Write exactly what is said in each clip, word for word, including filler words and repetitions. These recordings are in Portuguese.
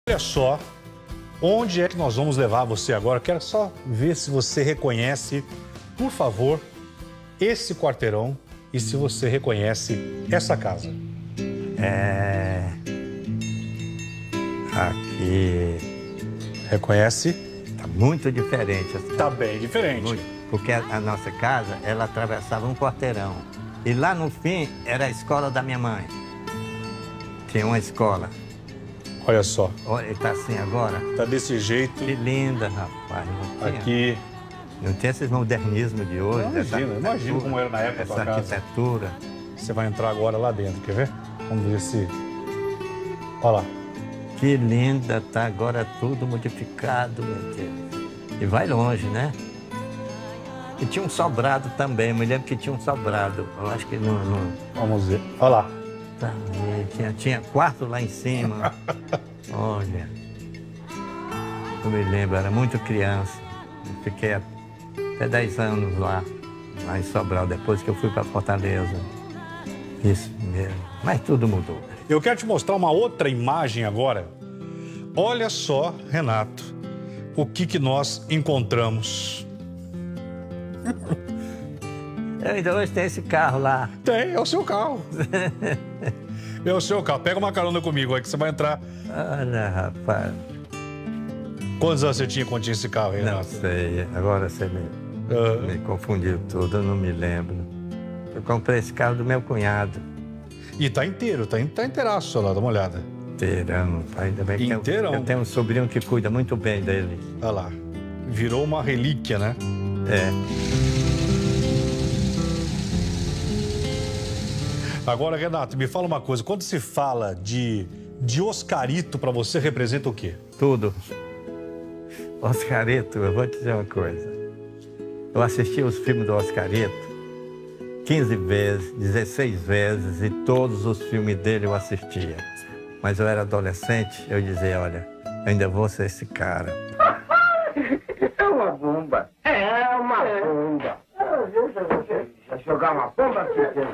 Olha só, onde é que nós vamos levar você agora? Quero só ver se você reconhece, por favor, esse quarteirão e se você reconhece essa casa. É... Aqui... Reconhece? Tá muito diferente. Tá bem diferente. Muito, porque a, a nossa casa, ela atravessava um quarteirão. E lá no fim, era a escola da minha mãe. Tinha uma escola. Olha só. Olha, ele tá assim agora. Tá desse jeito. Que linda, rapaz. Não tinha, Aqui. Não tem esses modernismos de hoje. Imagina, imagina como era na época essa da casa. arquitetura. Você vai entrar agora lá dentro, quer ver? Vamos ver se... Olha lá. Que linda, tá agora tudo modificado, meu Deus. E vai longe, né? E tinha um sobrado também, me lembro que tinha um sobrado. Eu acho que não... não... Vamos ver. Olha lá. Também, tinha, tinha quarto lá em cima. Olha. Eu me lembro, era muito criança. Eu fiquei até dez anos lá, lá em Sobral, depois que eu fui para Fortaleza. Isso mesmo. Mas tudo mudou. Eu quero te mostrar uma outra imagem agora. Olha só, Renato, o que, que nós encontramos. Eu ainda hoje tenho esse carro lá. Tem, é o seu carro. É o seu carro. Pega uma carona comigo aí que você vai entrar. Olha, rapaz. Quantos anos você tinha quando tinha esse carro, Renato? Não sei, agora você me, Uh, me confundiu tudo, eu não me lembro. Eu comprei esse carro do meu cunhado. E tá inteiro, tá, tá inteiraço lá, dá uma olhada. Inteirão, ainda bem que Inteirão. eu, eu tenho um sobrinho que cuida muito bem dele. Olha lá, virou uma relíquia, né? É. Agora, Renato, me fala uma coisa. Quando se fala de, de Oscarito, pra você representa o quê? Tudo. Oscarito, eu vou te dizer uma coisa. Eu assisti os filmes do Oscarito quinze vezes, dezesseis vezes, e todos os filmes dele eu assistia. Mas eu era adolescente, eu dizia, olha, eu ainda vou ser esse cara. É uma bomba. É uma bomba. Vai jogar uma bomba aqui.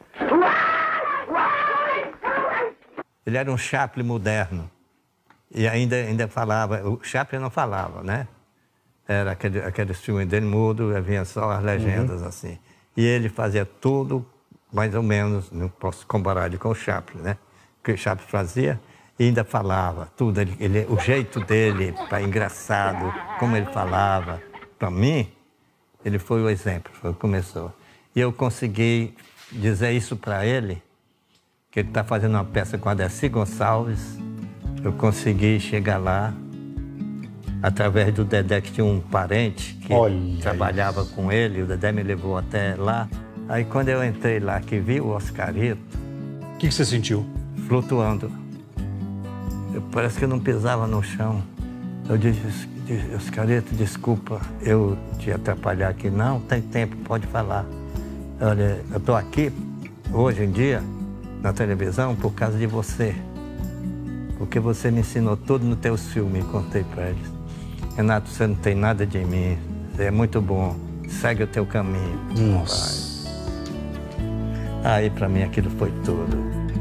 Ele era um Chaplin moderno. E ainda, ainda falava, o Chaplin não falava, né? Era aquele, aqueles filmes dele mudo, vinha só as legendas, uhum. assim. E ele fazia tudo, mais ou menos, não posso comparar ele com o Chaplin, né? O que o Chaplin fazia, e ainda falava tudo. Ele, ele, o jeito dele, para engraçado, como ele falava. Para mim, ele foi o exemplo, foi o que começou. E eu consegui dizer isso para ele, que ele está fazendo uma peça com a Dercy Gonçalves. Eu consegui chegar lá, através do Dedé, que tinha um parente que Olha trabalhava isso. com ele, o Dedé me levou até lá. Aí quando eu entrei lá, que vi o Oscarito... O que, que você sentiu? Flutuando. Eu, parece que eu não pisava no chão. Eu disse, Oscarito, desculpa eu te atrapalhar aqui. Não, tem tempo, pode falar. Olha, eu estou aqui, hoje em dia, na televisão, por causa de você. Porque você me ensinou tudo nos teus filmes, contei para eles. Renato, você não tem nada de mim, você é muito bom, segue o teu caminho. Nossa. Aí, para mim, aquilo foi tudo.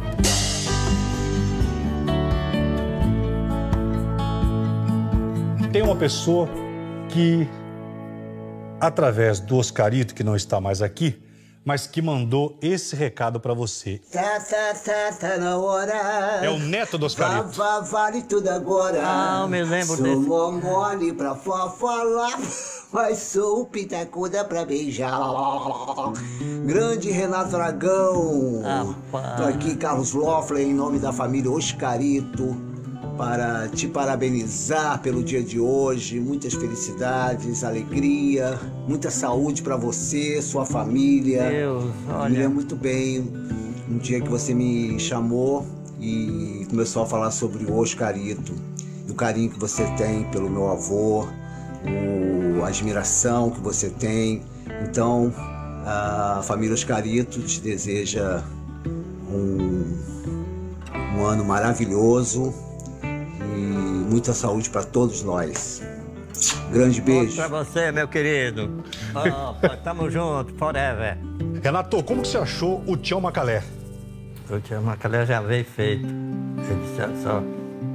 Tem uma pessoa que, através do Oscarito, que não está mais aqui, mas que mandou esse recado pra você. Tá, tá, tá, tá na hora. É o neto do Oscarito. Vá, vá, vale tudo agora. Ah, eu me lembro sou desse. Sou mole pra falar, mas sou o pitacuda pra beijar. Grande Renato Aragão. Ah, Tô aqui, Carlos Loeffler, em nome da família Oscarito, para te parabenizar pelo dia de hoje. Muitas felicidades, alegria, muita saúde para você, sua família. Deus, olha. Me lembro muito bem um dia que você me chamou e começou a falar sobre o Oscarito, o carinho que você tem pelo meu avô, o, a admiração que você tem. Então, a família Oscarito te deseja um, um ano maravilhoso. E muita saúde para todos nós. Grande beijo. Para você, meu querido. Oh, tamo junto, forever. Renato, como que você achou o Tião Macalé? O Tião Macalé já veio feito. Ele disse, só,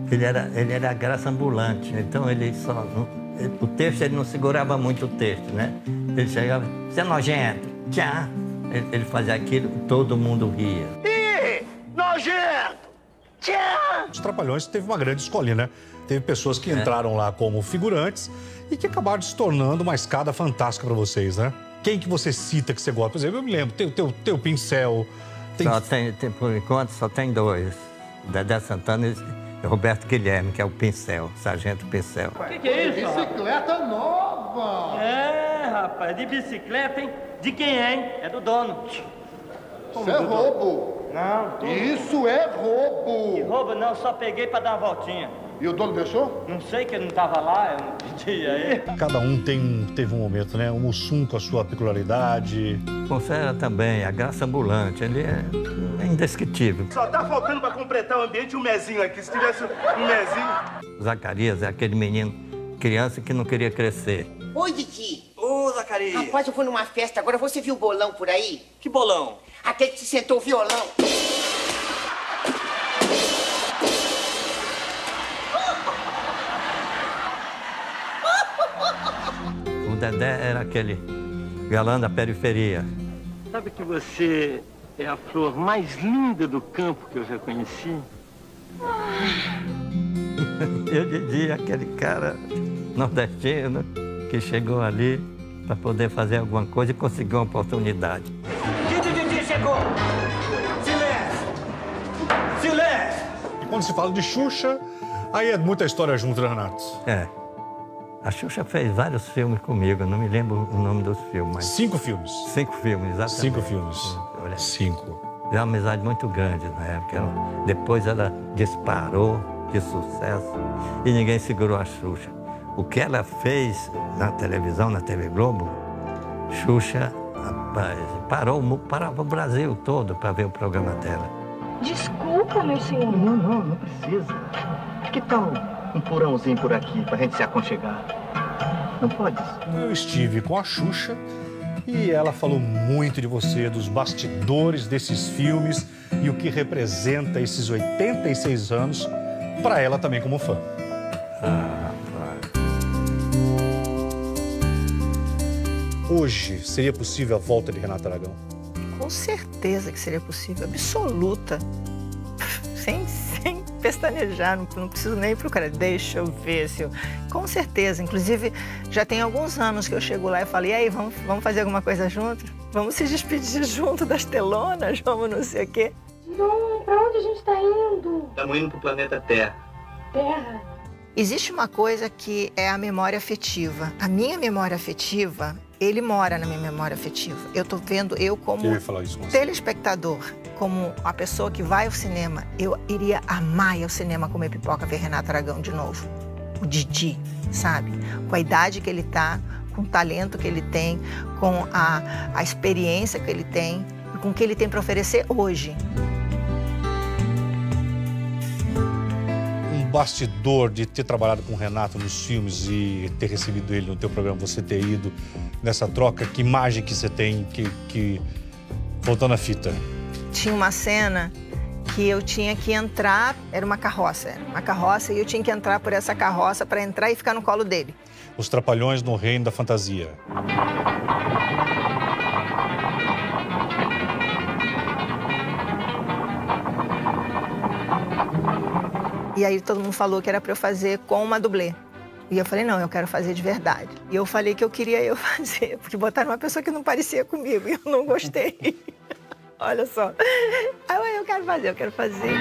Ele era, ele era a graça ambulante, então ele só... Ele, o texto, ele não segurava muito o texto, né? Ele chegava, você é nojento, tchá. Ele, ele fazia aquilo, todo mundo ria. Ih, nojento! Tchá! Os Trapalhões teve uma grande escolinha, né? Teve pessoas que entraram lá como figurantes e que acabaram se tornando uma escada fantástica para vocês, né? Quem que você cita que você gosta? Por exemplo, eu me lembro, tem o teu, teu Pincel... Tem... Só tem, tem, por enquanto, só tem dois. Dedé Santana e Roberto Guilherme, que é o Pincel, Sargento Pincel. O que, que é isso? Bicicleta rapaz? Nova! É, rapaz, de bicicleta, hein? De quem é, hein? É do dono. Isso é roubo! Não, dono. Isso é roubo! Que roubo não, só peguei pra dar uma voltinha. E o dono deixou? Não sei que ele não tava lá, eu não pedi aí. Cada um tem, teve um momento, né? O Mussum com a sua peculiaridade. Concera também, a graça ambulante, ele é, é indescritível. Só tá faltando pra completar o ambiente um mezinho aqui. Se tivesse um mezinho... Zacarias é aquele menino, criança que não queria crescer. Oi, Didi. Ô, Zacarias. Rapaz, eu fui numa festa agora. Você viu o bolão por aí? Que bolão? Aquele que se sentou o violão. O Dedé era aquele galã da periferia. Sabe que você é a flor mais linda do campo que eu já conheci? Eu Didi, aquele cara nordestino que chegou ali para poder fazer alguma coisa e conseguiu uma oportunidade. Didi, Didi, chegou! Silêncio! Silêncio! E quando se fala de Xuxa, aí é muita história junto, né, Renato? É. A Xuxa fez vários filmes comigo, não me lembro o nome dos filmes, mas... Cinco filmes. Cinco filmes, exatamente. Cinco filmes. Olha, Cinco. é uma amizade muito grande na época. Ela, depois ela disparou de sucesso e ninguém segurou a Xuxa. O que ela fez na televisão, na T V Globo, Xuxa, rapaz, parou, parava o Brasil todo para ver o programa dela. Desculpa, meu senhor. Não, não, não precisa. Que tal um porãozinho por aqui pra gente se aconchegar? Não pode? Eu estive com a Xuxa e ela falou muito de você, dos bastidores desses filmes e o que representa esses oitenta e seis anos para ela também como fã. Ah, rapaz. Hoje seria possível a volta de Renato Aragão? Com certeza que seria possível, absoluta. Sem, sem pestanejar, não, não preciso nem procurar. Deixa eu ver se eu... Com certeza, inclusive já tem alguns anos que eu chego lá e falo, e aí, vamos, vamos fazer alguma coisa junto? Vamos se despedir junto das telonas, vamos não sei o quê. Não, pra onde a gente tá indo? Estamos indo pro planeta Terra. Terra. Existe uma coisa que é a memória afetiva. A minha memória afetiva, ele mora na minha memória afetiva. Eu tô vendo, eu como Eu ia falar isso com você. telespectador, como a pessoa que vai ao cinema, eu iria amar ir ao cinema comer pipoca, ver Renato Aragão de novo. O Didi, sabe? Com a idade que ele tá, com o talento que ele tem, com a, a experiência que ele tem, e com o que ele tem para oferecer hoje. Um bastidor de ter trabalhado com o Renato nos filmes e ter recebido ele no teu programa, você ter ido nessa troca, que imagem que você tem, que, que... voltando à fita. Tinha uma cena que eu tinha que entrar, era uma carroça, era uma carroça, e eu tinha que entrar por essa carroça para entrar e ficar no colo dele. Os Trapalhões no Reino da Fantasia. E aí todo mundo falou que era para eu fazer com uma dublê. E eu falei, não, eu quero fazer de verdade. E eu falei que eu queria eu fazer, porque botaram uma pessoa que não parecia comigo e eu não gostei. Olha só. Aí eu quero fazer, eu quero fazer.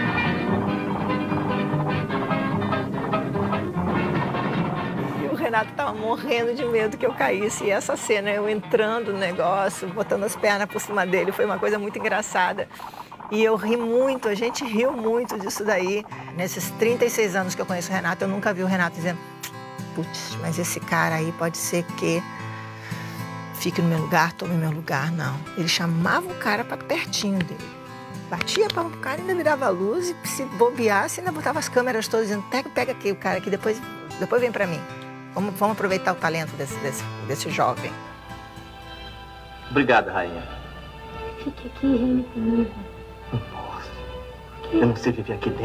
E o Renato tava morrendo de medo que eu caísse. E essa cena, eu entrando no negócio, botando as pernas por cima dele, foi uma coisa muito engraçada. E eu ri muito, a gente riu muito disso daí. Nesses trinta e seis anos que eu conheço o Renato, eu nunca vi o Renato dizendo, putz, mas esse cara aí pode ser que fique no meu lugar, tome no meu lugar, não. Ele chamava o cara para pertinho dele. Batia para o cara, ainda virava a luz e se bobeasse, ainda botava as câmeras todas dizendo, pega, pega aqui o cara aqui, depois, depois vem para mim. Vamos, vamos aproveitar o talento desse, desse, desse jovem. Obrigado, rainha. Fique aqui, reine comigo. Não posso. Eu não sei viver aqui dentro.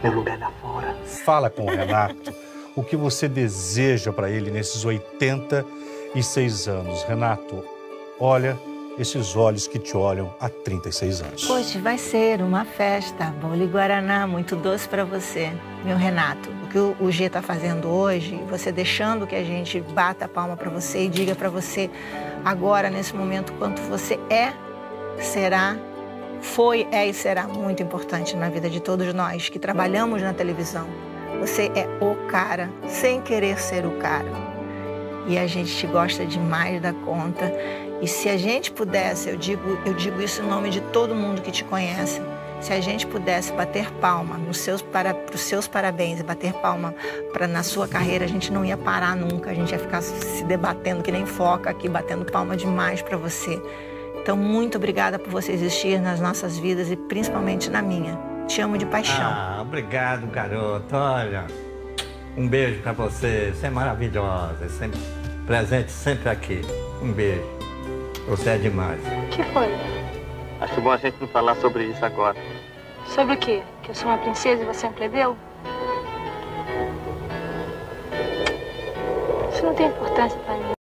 Meu lugar é lá fora. Fala com o Renato o que você deseja para ele nesses oitenta e seis anos. Renato, olha esses olhos que te olham há trinta e seis anos. Hoje vai ser uma festa, bolo e guaraná, muito doce para você, meu Renato. O que o G está fazendo hoje, você deixando que a gente bata a palma para você e diga para você agora, nesse momento, quanto você é, será, foi, é e será muito importante na vida de todos nós que trabalhamos na televisão. Você é o cara, sem querer ser o cara. E a gente te gosta demais da conta. E se a gente pudesse, eu digo, eu digo isso em nome de todo mundo que te conhece, se a gente pudesse bater palma nos seus para, pros seus parabéns e bater palma pra, na sua carreira, a gente não ia parar nunca, a gente ia ficar se debatendo que nem foca aqui, batendo palma demais para você. Então, muito obrigada por você existir nas nossas vidas e principalmente na minha. Te amo de paixão. Ah, obrigado, garoto. Olha, um beijo pra você. Você é maravilhosa. Sempre, presente sempre aqui. Um beijo. Você é demais. O que foi? Acho bom a gente não falar sobre isso agora. Sobre o quê? Que eu sou uma princesa e você é um plebeu? Isso não tem importância pra mim.